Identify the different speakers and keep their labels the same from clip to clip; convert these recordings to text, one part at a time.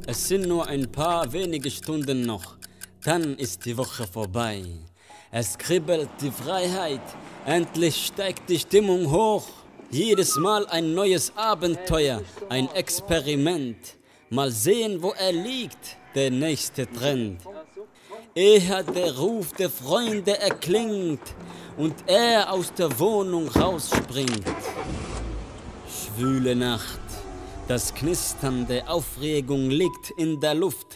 Speaker 1: Es sind nur ein paar wenige Stunden noch, dann ist die Woche vorbei. Es kribbelt die Freiheit, endlich steigt die Stimmung hoch. Jedes Mal ein neues Abenteuer, ein Experiment. Mal sehen, wo er liegt, der nächste Trend. Ehe der Ruf der Freunde erklingt und er aus der Wohnung rausspringt. Schwüle Nacht, das Knistern der Aufregung liegt in der Luft.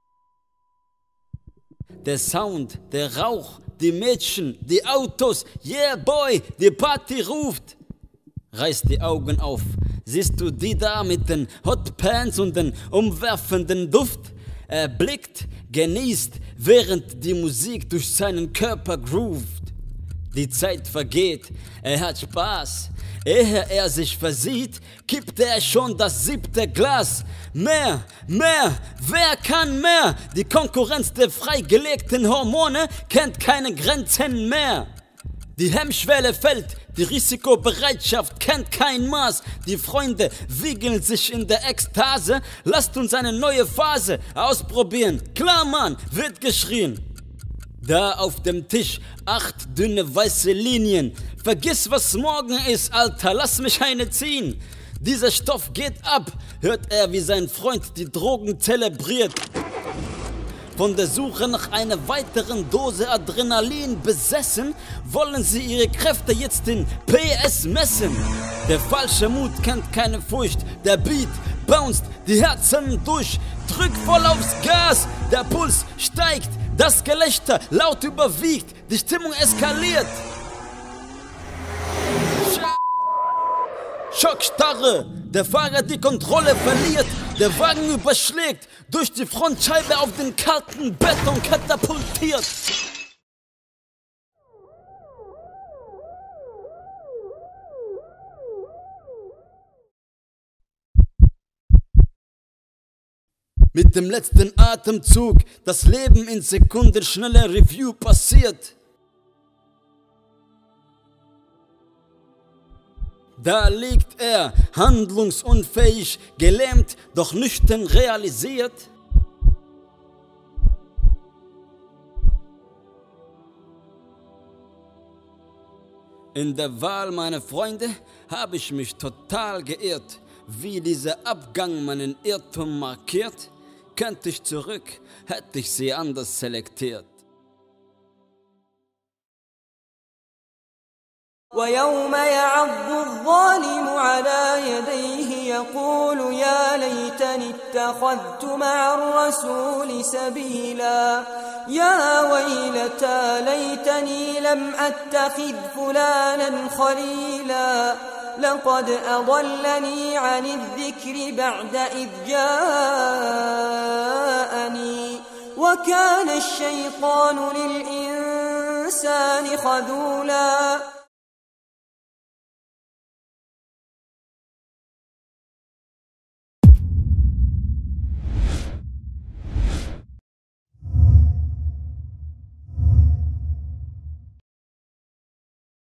Speaker 1: Der Sound, der Rauch, die Mädchen, die Autos, yeah boy, die Party ruft. Reiß die Augen auf, siehst du die da mit den Hotpants und den umwerfenden Duft? Er blickt, genießt, während die Musik durch seinen Körper groovt. Die Zeit vergeht, er hat Spaß. Ehe er sich versieht, kippt er schon das 7. Glas. Mehr, wer kann mehr? Die Konkurrenz der freigelegten Hormone kennt keine Grenzen mehr. Die Hemmschwelle fällt, die Risikobereitschaft kennt kein Maß. Die Freunde wiegeln sich in der Ekstase. Lasst uns eine neue Phase ausprobieren. Klar, Mann, wird geschrien. Da auf dem Tisch 8 dünne weiße Linien. Vergiss, was morgen ist, Alter, lass mich eine ziehen. Dieser Stoff geht ab, hört er, wie sein Freund die Drogen zelebriert. Von der Suche nach einer weiteren Dose Adrenalin besessen, wollen sie ihre Kräfte jetzt in PS messen. Der falsche Mut kennt keine Furcht, der Beat bounced die Herzen durch. Drück voll aufs Gas, der Puls steigt, das Gelächter laut überwiegt, die Stimmung eskaliert. Schockstarre, der Fahrer die Kontrolle verliert, der Wagen überschlägt, durch die Frontscheibe auf den kalten Beton katapultiert. Mit dem letzten Atemzug, das Leben in sekundenschneller Review passiert. Da liegt er, handlungsunfähig, gelähmt, doch nüchtern realisiert. In der Wahl meiner Freunde habe ich mich total geirrt. Wie dieser Abgang meinen Irrtum markiert, könnte ich zurück, hätte ich sie anders selektiert.
Speaker 2: ويوم يعض الظالم على يديه يقول يا ليتني اتخذت مع الرسول سبيلا يا ويلتى ليتني لم أتخذ فلانا خليلا لقد أضلني عن الذكر بعد إذ جاءني وكان الشيطان للإنسان خذولا